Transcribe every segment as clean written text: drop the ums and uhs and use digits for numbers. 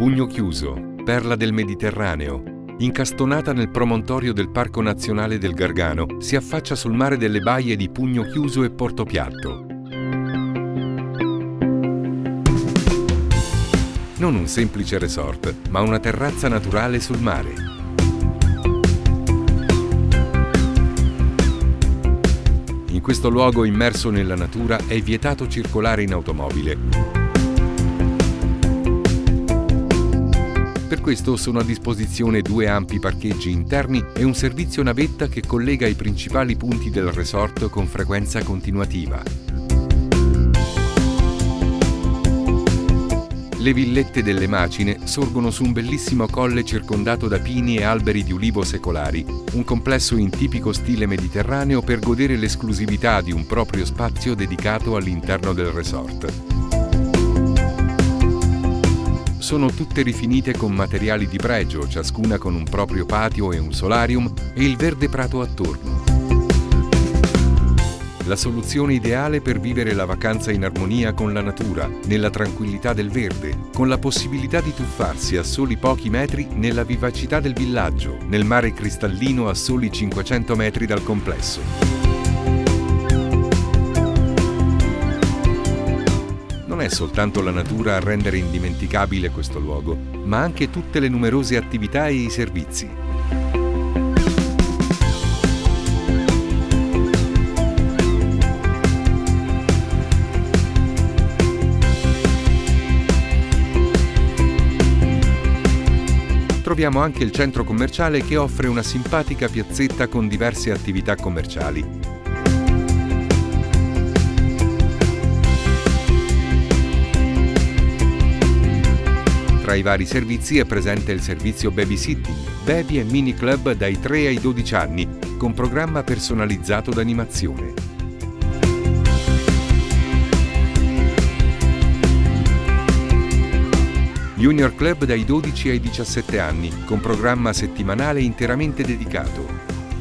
Pugno Chiuso, perla del Mediterraneo, incastonata nel promontorio del Parco Nazionale del Gargano, si affaccia sul mare delle baie di Pugno Chiuso e Portopiatto. Non un semplice resort, ma una terrazza naturale sul mare. In questo luogo immerso nella natura è vietato circolare in automobile. Per questo sono a disposizione 2 ampi parcheggi interni e un servizio navetta che collega i principali punti del resort con frequenza continuativa. Le villette delle Macine sorgono su un bellissimo colle circondato da pini e alberi di ulivo secolari, un complesso in tipico stile mediterraneo per godere l'esclusività di un proprio spazio dedicato all'interno del resort. Sono tutte rifinite con materiali di pregio, ciascuna con un proprio patio e un solarium e il verde prato attorno. La soluzione ideale per vivere la vacanza in armonia con la natura, nella tranquillità del verde, con la possibilità di tuffarsi a soli pochi metri nella vivacità del villaggio, nel mare cristallino a soli 500 metri dal complesso. Non è soltanto la natura a rendere indimenticabile questo luogo, ma anche tutte le numerose attività e i servizi. Troviamo anche il centro commerciale che offre una simpatica piazzetta con diverse attività commerciali. Tra i vari servizi è presente il servizio babysitting, baby e mini club dai 3 ai 12 anni, con programma personalizzato d'animazione. Junior Club dai 12 ai 17 anni, con programma settimanale interamente dedicato.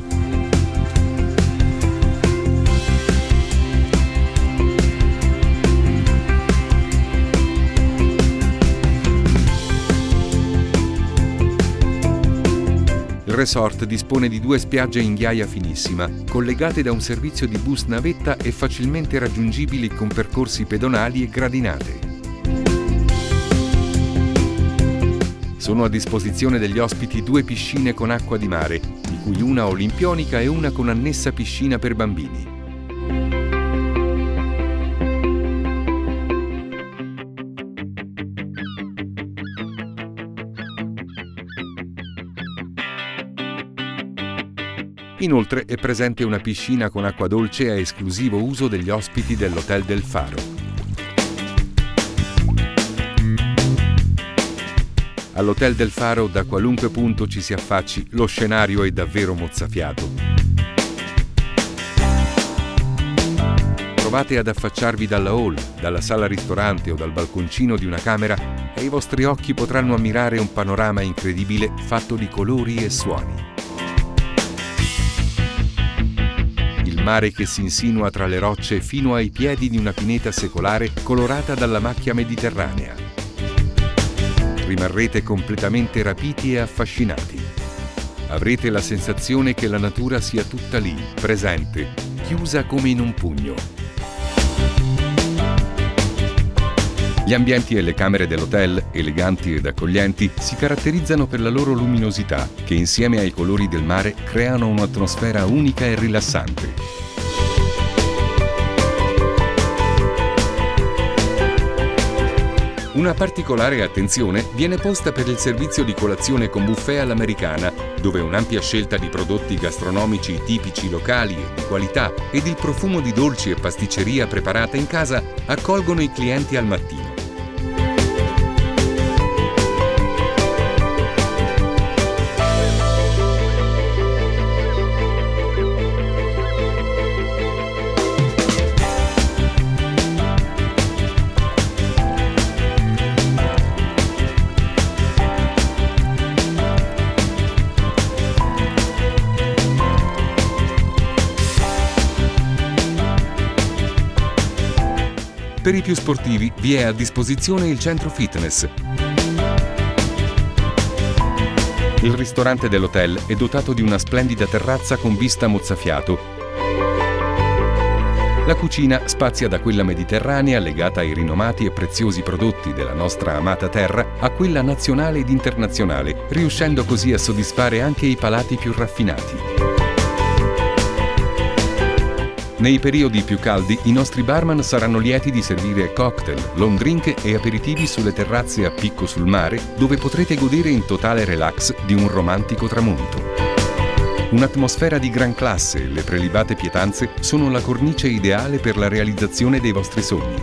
Il resort dispone di 2 spiagge in ghiaia finissima, collegate da un servizio di bus navetta e facilmente raggiungibili con percorsi pedonali e gradinate. Sono a disposizione degli ospiti 2 piscine con acqua di mare, di cui una olimpionica e una con annessa piscina per bambini. Inoltre è presente una piscina con acqua dolce a esclusivo uso degli ospiti dell'Hotel del Faro. All'Hotel del Faro, da qualunque punto ci si affacci, lo scenario è davvero mozzafiato. Provate ad affacciarvi dalla hall, dalla sala ristorante o dal balconcino di una camera e i vostri occhi potranno ammirare un panorama incredibile fatto di colori e suoni. Il mare che si insinua tra le rocce fino ai piedi di una pineta secolare colorata dalla macchia mediterranea. Rimarrete completamente rapiti e affascinati. Avrete la sensazione che la natura sia tutta lì, presente, chiusa come in un pugno. Gli ambienti e le camere dell'hotel, eleganti ed accoglienti, si caratterizzano per la loro luminosità, che insieme ai colori del mare creano un'atmosfera unica e rilassante. Una particolare attenzione viene posta per il servizio di colazione con buffet all'americana, dove un'ampia scelta di prodotti gastronomici tipici locali e di qualità ed il profumo di dolci e pasticceria preparata in casa accolgono i clienti al mattino. Per i più sportivi vi è a disposizione il centro fitness. Il ristorante dell'hotel è dotato di una splendida terrazza con vista mozzafiato. La cucina spazia da quella mediterranea legata ai rinomati e preziosi prodotti della nostra amata terra a quella nazionale ed internazionale, riuscendo così a soddisfare anche i palati più raffinati. Nei periodi più caldi i nostri barman saranno lieti di servire cocktail, long drink e aperitivi sulle terrazze a picco sul mare, dove potrete godere in totale relax di un romantico tramonto. Un'atmosfera di gran classe e le prelibate pietanze sono la cornice ideale per la realizzazione dei vostri sogni.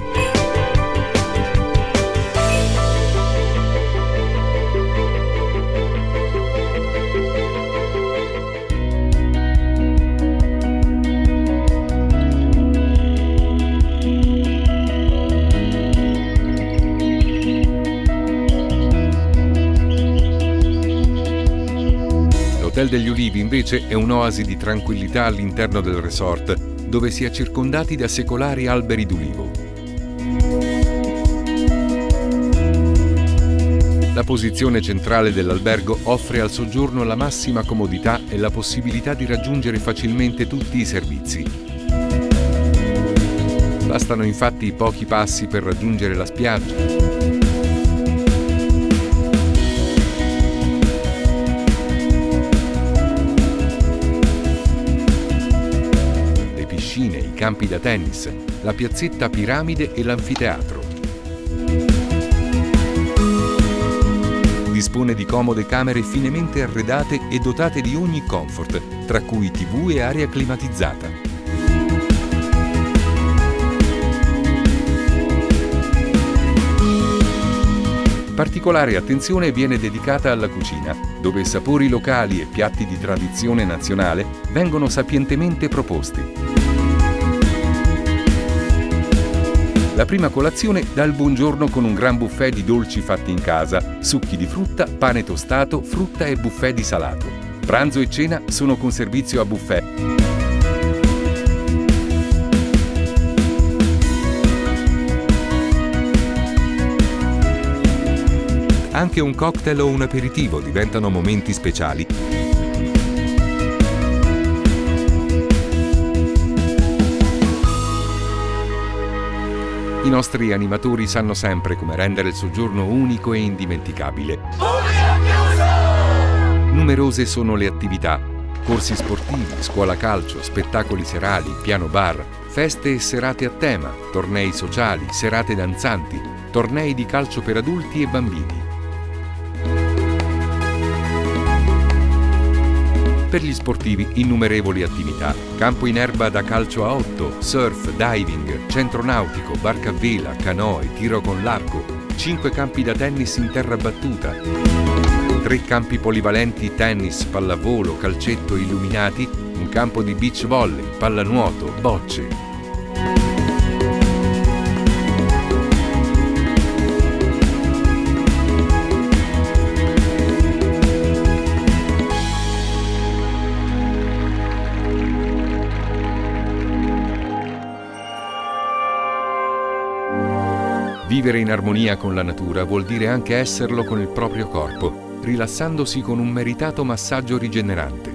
L'Hotel degli Ulivi invece è un'oasi di tranquillità all'interno del resort, dove si è circondati da secolari alberi d'ulivo. La posizione centrale dell'albergo offre al soggiorno la massima comodità e la possibilità di raggiungere facilmente tutti i servizi. Bastano infatti pochi passi per raggiungere la spiaggia. I campi da tennis, la piazzetta Piramide e l'anfiteatro. Dispone di comode camere finemente arredate e dotate di ogni comfort, tra cui TV e aria climatizzata. Particolare attenzione viene dedicata alla cucina, dove sapori locali e piatti di tradizione nazionale vengono sapientemente proposti. La prima colazione dà il buongiorno con un gran buffet di dolci fatti in casa, succhi di frutta, pane tostato, frutta e buffet di salato. Pranzo e cena sono con servizio a buffet. Anche un cocktail o un aperitivo diventano momenti speciali. I nostri animatori sanno sempre come rendere il soggiorno unico e indimenticabile. Numerose sono le attività: corsi sportivi, scuola calcio, spettacoli serali, piano bar, feste e serate a tema, tornei sociali, serate danzanti, tornei di calcio per adulti e bambini. Per gli sportivi innumerevoli attività: campo in erba da calcio a 8, surf, diving, centro nautico, barca a vela, canoe, tiro con l'arco, 5 campi da tennis in terra battuta, 3 campi polivalenti tennis, pallavolo, calcetto illuminati, un campo di beach volley, pallanuoto, bocce. Vivere in armonia con la natura vuol dire anche esserlo con il proprio corpo, rilassandosi con un meritato massaggio rigenerante.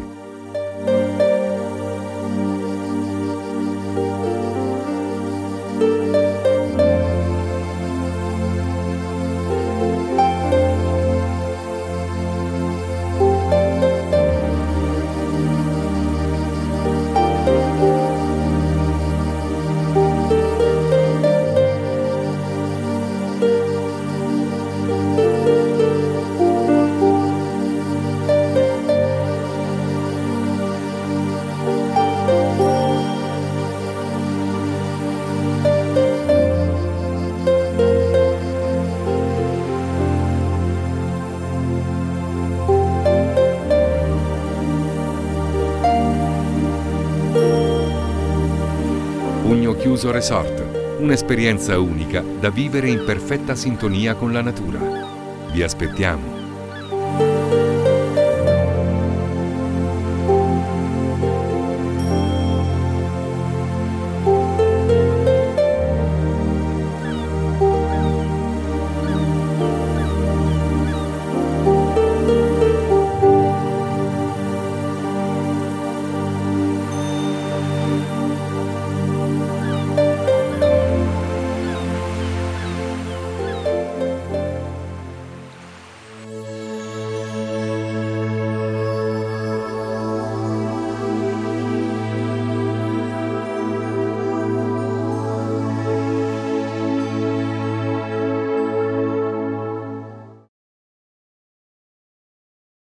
Pugno Chiuso Resort, un'esperienza unica da vivere in perfetta sintonia con la natura. Vi aspettiamo!